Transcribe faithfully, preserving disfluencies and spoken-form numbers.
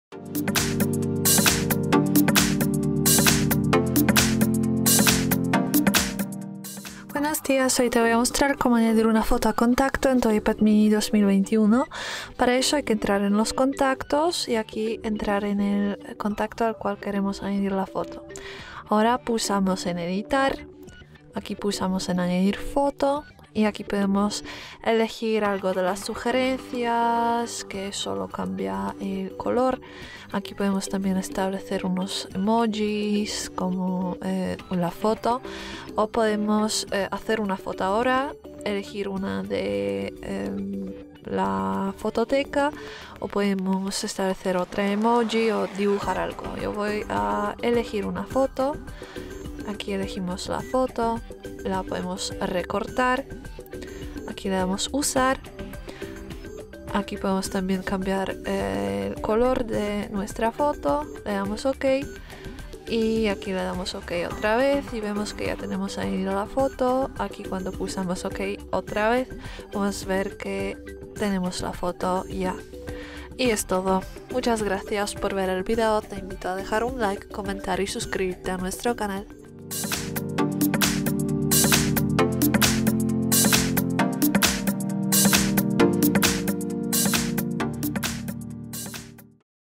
Buenos días, hoy te voy a mostrar cómo añadir una foto a contacto en Toypad Mini dos mil veintiuno. Para eso hay que entrar en los contactos y aquí entrar en el contacto al cual queremos añadir la foto. Ahora pulsamos en editar, aquí pulsamos en añadir foto y aquí podemos elegir algo de las sugerencias, que solo cambia el color. Aquí podemos también establecer unos emojis como eh, la foto, o podemos eh, hacer una foto ahora, elegir una de eh, la fototeca, o podemos establecer otra emoji o dibujar algo. Yo voy a elegir una foto. Aquí elegimos la foto, la podemos recortar, aquí le damos usar, aquí podemos también cambiar eh, el color de nuestra foto, le damos OK y aquí le damos OK otra vez y vemos que ya tenemos ahí la foto. Aquí cuando pulsamos OK otra vez vamos a ver que tenemos la foto ya. Y es todo. Muchas gracias por ver el video, te invito a dejar un like, comentar y suscribirte a nuestro canal.